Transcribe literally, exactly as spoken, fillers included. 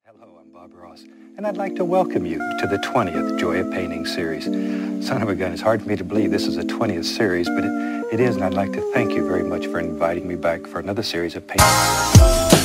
Hello, I'm Bob Ross, and I'd like to welcome you to the twentieth Joy of Painting series. Son of a gun, it's hard for me to believe this is a twentieth series, but it, it is, and I'd like to thank you very much for inviting me back for another series of paintings.